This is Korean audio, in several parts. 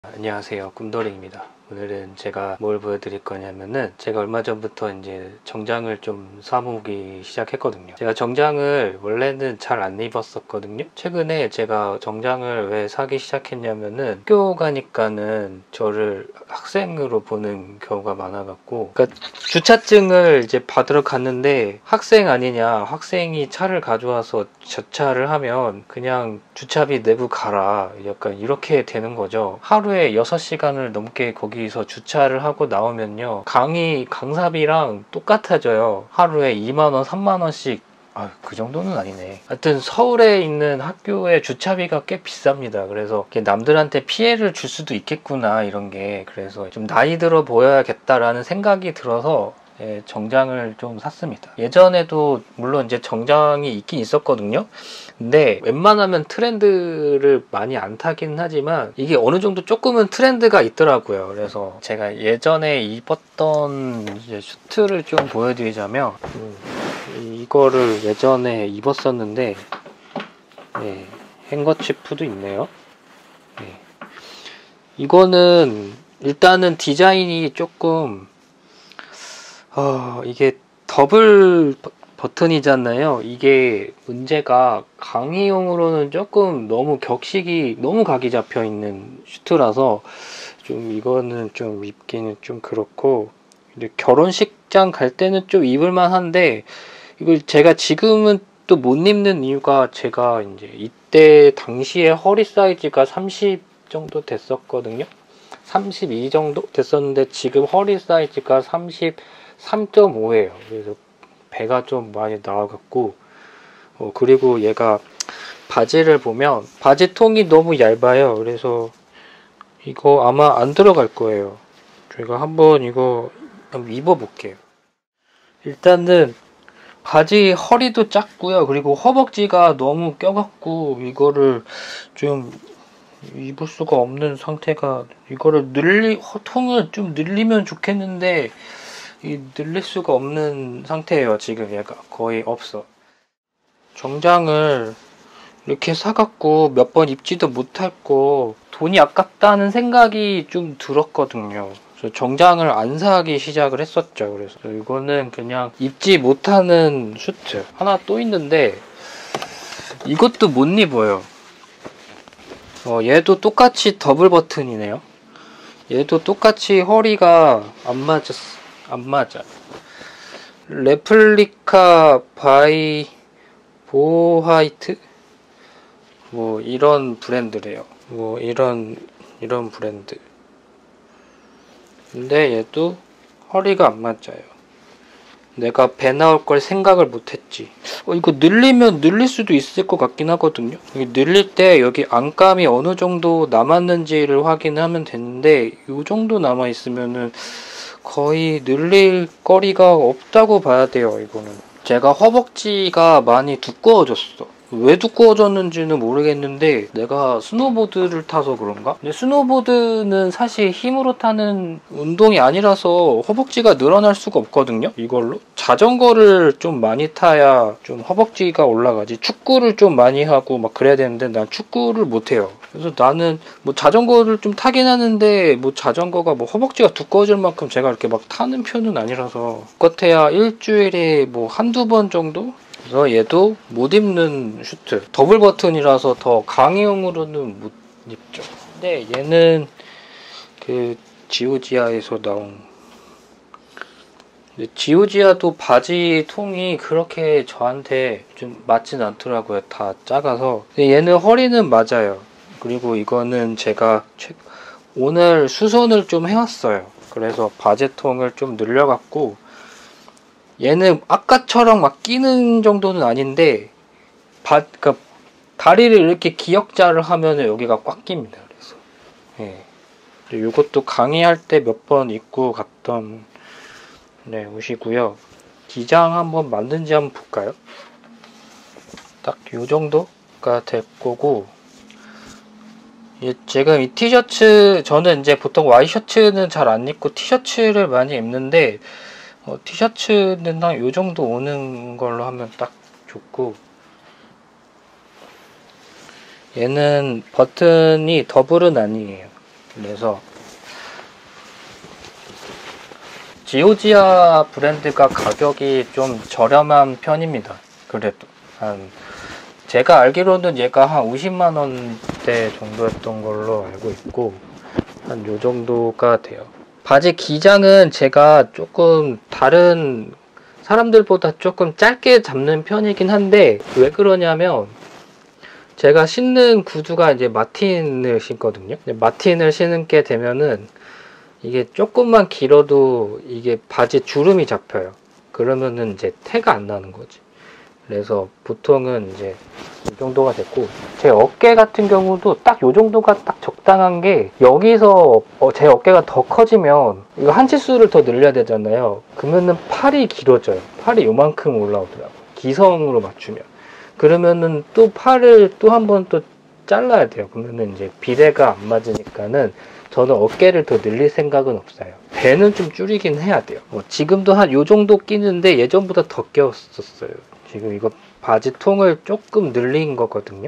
안녕하세요, 꿈돌이입니다. 오늘은 제가 뭘 보여드릴 거냐면은, 제가 얼마 전부터 이제 정장을 좀 사모으기 시작했거든요. 제가 정장을 원래는 잘 안 입었었거든요. 최근에 제가 정장을 왜 사기 시작했냐면은, 학교 가니까는 저를 학생으로 보는 경우가 많아갖고, 그러니까 주차증을 이제 받으러 갔는데 학생 아니냐, 학생이 차를 가져와서 주차를 하면 그냥 주차비 내고 가라, 약간 이렇게 되는 거죠. 하루에 6시간을 넘게 거기서 주차를 하고 나오면요, 강사비랑 똑같아져요. 하루에 2만원 3만원씩. 그 정도는 아니네. 하여튼 서울에 있는 학교의 주차비가 꽤 비쌉니다. 그래서 남들한테 피해를 줄 수도 있겠구나, 이런 게. 그래서 좀 나이 들어 보여야겠다라는 생각이 들어서 정장을 좀 샀습니다. 예전에도 물론 이제 정장이 있긴 있었거든요. 근데 웬만하면 트렌드를 많이 안 타긴 하지만 이게 어느 정도 조금은 트렌드가 있더라고요. 그래서 제가 예전에 입었던 이제 슈트를 좀 보여드리자면, 이거를 예전에 입었었는데, 행거치프도 있네요. 이거는 일단은 디자인이 조금 이게 더블 버튼이잖아요. 이게 문제가 강의용으로는 조금 너무 격식이 너무 각이 잡혀 있는 슈트라서 좀 이거는 좀 입기는 좀 그렇고, 근데 결혼식장 갈 때는 좀 입을만 한데, 이걸 제가 지금은 또 못 입는 이유가, 제가 이제 이때 당시에 허리 사이즈가 30 정도 됐었거든요. 32 정도 됐었는데 지금 허리 사이즈가 33.5예요. 그래서 배가 좀 많이 나와갖고, 그리고 얘가 바지를 보면 바지 통이 너무 얇아요. 그래서 이거 아마 안 들어갈 거예요. 제가 한번 이거 입어볼게요. 일단은 바지 허리도 작고요. 그리고 허벅지가 너무 껴갖고 이거를 좀 입을 수가 없는 상태가, 이거를 통을 좀 늘리면 좋겠는데 늘릴 수가 없는 상태예요. 지금 얘가 거의 없어. 정장을 이렇게 사갖고 몇 번 입지도 못했고 돈이 아깝다는 생각이 좀 들었거든요. 그래서 정장을 안 사기 시작을 했었죠. 그래서 이거는 그냥 입지 못하는 슈트. 하나 또 있는데 이것도 못 입어요. 얘도 똑같이 더블 버튼이네요. 얘도 똑같이 허리가 안 맞아. 레플리카 바이 보화이트? 뭐 이런 브랜드래요. 뭐 이런 브랜드. 근데 얘도 허리가 안 맞아요. 내가 배 나올 걸 생각을 못했지. 이거 늘리면 늘릴 수도 있을 것 같긴 하거든요. 늘릴 때 여기 안감이 어느 정도 남았는지를 확인하면 되는데, 이 정도 남아 있으면은 거의 늘릴 거리가 없다고 봐야 돼요. 이거는 제가 허벅지가 많이 두꺼워졌어. 왜 두꺼워졌는지는 모르겠는데 내가 스노보드를 타서 그런가? 근데 스노보드는 사실 힘으로 타는 운동이 아니라서 허벅지가 늘어날 수가 없거든요. 이걸로 자전거를 좀 많이 타야 좀 허벅지가 올라가지. 축구를 좀 많이 하고 막 그래야 되는데 난 축구를 못 해요. 그래서 나는 뭐 자전거를 좀 타긴 하는데, 뭐 자전거가 뭐 허벅지가 두꺼워질 만큼 제가 이렇게 막 타는 편은 아니라서, 그렇대야 일주일에 뭐 한두 번 정도? 그래서 얘도 못 입는 슈트. 더블 버튼이라서 더 강의용으로는 못 입죠. 근데 얘는 그 지오지아에서 나온, 지오지아도 바지 통이 그렇게 저한테 좀 맞진 않더라고요. 다 작아서. 근데 얘는 허리는 맞아요. 그리고 이거는 제가 오늘 수선을 좀 해왔어요. 그래서 바지통을 좀 늘려갖고, 얘는 아까처럼 막 끼는 정도는 아닌데, 그러니까 다리를 이렇게 기역자를 하면 여기가 꽉 낍니다. 그래서 이것도 강의할 때 몇 번 입고 갔던 옷이고요. 기장 한번 만든지 한번 볼까요? 딱 요 정도가 될 거고, 지금 이 티셔츠, 저는 이제 보통 와이셔츠는 잘 안 입고 티셔츠를 많이 입는데, 티셔츠는 한 요 정도 오는 걸로 하면 딱 좋고, 얘는 버튼이 더블은 아니에요. 그래서 지오지아 브랜드가 가격이 좀 저렴한 편입니다. 그래도 제가 알기로는 얘가 한 50만원대 정도였던 걸로 알고 있고, 한 요 정도가 돼요. 바지 기장은 제가 조금 다른 사람들보다 조금 짧게 잡는 편이긴 한데, 왜 그러냐면 제가 신는 구두가 이제 마틴을 신거든요. 마틴을 신게 되면은 이게 조금만 길어도 이게 바지 주름이 잡혀요. 그러면은 이제 태가 안 나는 거지. 그래서 보통은 이제 이 정도가 됐고, 제 어깨 같은 경우도 딱 요 정도가 딱 적당한 게, 여기서 제 어깨가 더 커지면 이거 한 치수를 더 늘려야 되잖아요. 그러면은 팔이 길어져요. 팔이 요만큼 올라오더라고요. 기성으로 맞추면. 그러면은 또 팔을 또 한 번 또 잘라야 돼요. 그러면은 이제 비례가 안 맞으니까는 저는 어깨를 더 늘릴 생각은 없어요. 배는 좀 줄이긴 해야 돼요. 지금도 한 요 정도 끼는데 예전보다 더 꼈었어요. 지금 이거 바지 통을 조금 늘린 거거든요.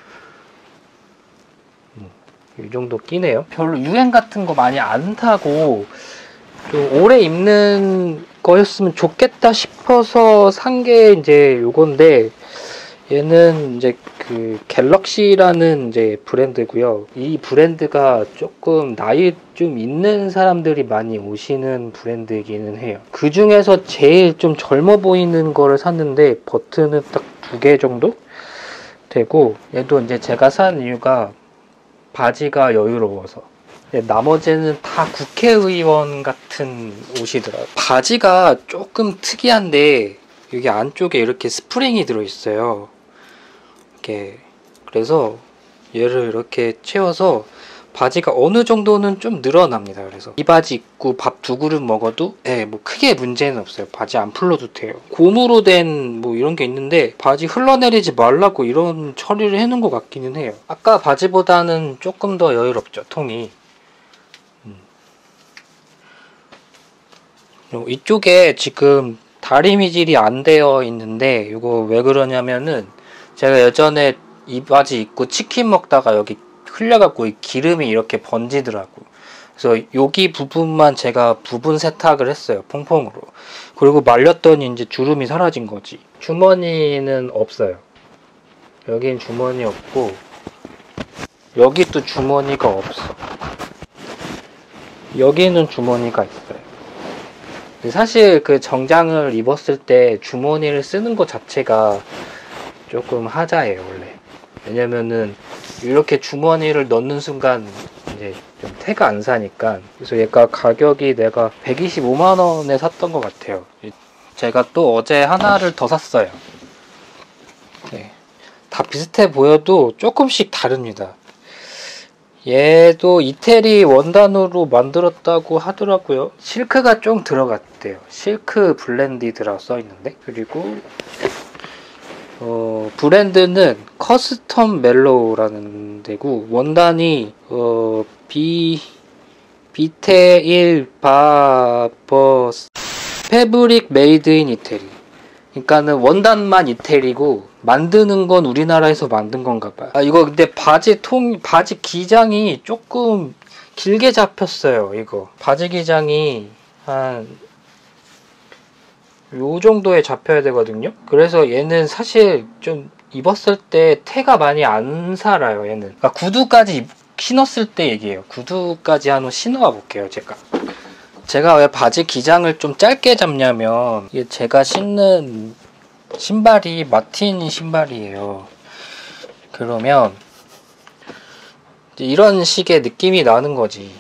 이 정도 끼네요. 별로 유행 같은 거 많이 안 타고 좀 오래 입는 거였으면 좋겠다 싶어서 산 게 이제 요건데, 얘는 이제 그 갤럭시라는 이제 브랜드고요. 이 브랜드가 조금 나이 좀 있는 사람들이 많이 오시는 브랜드이기는 해요. 그 중에서 제일 좀 젊어 보이는 거를 샀는데, 버튼은 딱 2개 정도 되고, 얘도 이제 제가 산 이유가 바지가 여유로워서. 나머지는 다 국회의원 같은 옷이더라고요. 바지가 조금 특이한데 여기 안쪽에 이렇게 스프링이 들어있어요. 이렇게. 그래서 얘를 이렇게 채워서 바지가 어느 정도는 좀 늘어납니다. 그래서 이 바지 입고 밥 2그릇 먹어도 뭐 크게 문제는 없어요. 바지 안 풀러도 돼요. 고무로 된 뭐 이런 게 있는데 바지 흘러내리지 말라고 이런 처리를 해놓은 것 같기는 해요. 아까 바지보다는 조금 더 여유롭죠, 통이. 이쪽에 지금 다리미질이 안 되어 있는데, 이거 왜 그러냐면은 제가 예전에 이 바지 입고 치킨 먹다가 여기 흘려갖고 이 기름이 이렇게 번지더라고. 그래서 여기 부분만 제가 부분 세탁을 했어요, 퐁퐁으로. 그리고 말렸더니 이제 주름이 사라진 거지. 주머니는 없어요. 여긴 주머니 없고, 여기 또 주머니가 없어. 여기는 주머니가 있어요. 사실 그 정장을 입었을 때 주머니를 쓰는 것 자체가 조금 하자예요, 원래. 왜냐면은 이렇게 주머니를 넣는 순간 이제 좀 태가 안 사니까. 그래서 얘가 가격이 내가 125만원에 샀던 것 같아요. 제가 또 어제 하나를 더 샀어요. 네. 다 비슷해 보여도 조금씩 다릅니다. 얘도 이태리 원단으로 만들었다고 하더라고요. 실크가 좀 들어갔대요. 실크 블렌디드라고 써있는데. 그리고 브랜드는 커스텀 멜로우라는 데고, 원단이 비테일 바버스 패브릭 메이드 인 이태리. 그러니까는 원단만 이태리고 만드는 건 우리나라에서 만든 건가 봐요. 이거 근데 바지 기장이 조금 길게 잡혔어요. 이거 바지 기장이 한 요 정도에 잡혀야 되거든요. 그래서 얘는 사실 좀 입었을 때 태가 많이 안 살아요. 얘는. 그러니까 구두까지 신었을 때 얘기해요. 구두까지 한번 신어와 볼게요. 제가 왜 바지 기장을 좀 짧게 잡냐면, 이게 제가 신는 신발이 마틴 신발이에요. 그러면 이런 식의 느낌이 나는 거지.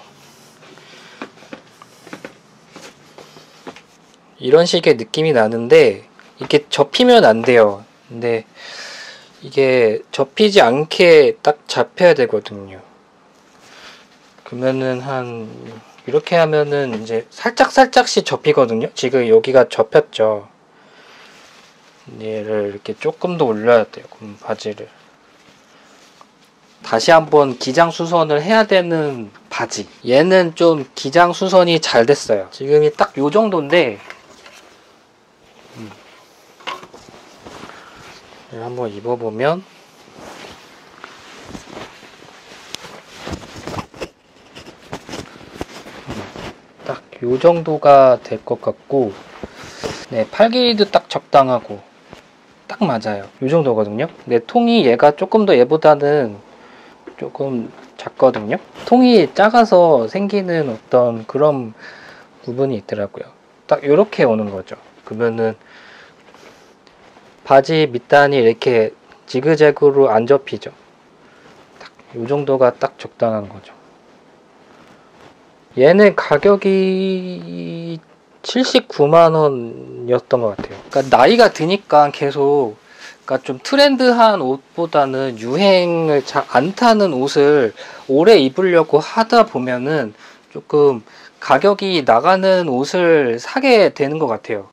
이런 식의 느낌이 나는데 이게 접히면 안 돼요. 근데 이게 접히지 않게 딱 잡혀야 되거든요. 그러면은 이렇게 하면은 이제 살짝씩 접히거든요. 지금 여기가 접혔죠. 얘를 이렇게 조금 더 올려야 돼요. 그럼 바지를 다시 한번 기장 수선을 해야 되는 바지. 얘는 좀 기장 수선이 잘 됐어요. 지금이 딱 요 정도인데, 한번 입어보면 요 정도가 될 것 같고, 네, 팔 길이도 딱 적당하고 딱 맞아요. 요 정도거든요. 근데 통이 얘가 조금 더 얘보다는 조금 작거든요. 통이 작아서 생기는 어떤 그런 부분이 있더라고요. 딱 요렇게 오는 거죠. 그러면은 바지 밑단이 이렇게 지그재그로 안 접히죠. 딱 요 정도가 딱 적당한 거죠. 얘는 가격이 79만 원이었던 것 같아요. 그러니까 나이가 드니까 계속, 그러니까 좀 트렌드한 옷보다는 유행을 잘 안 타는 옷을 오래 입으려고 하다 보면은 조금 가격이 나가는 옷을 사게 되는 것 같아요.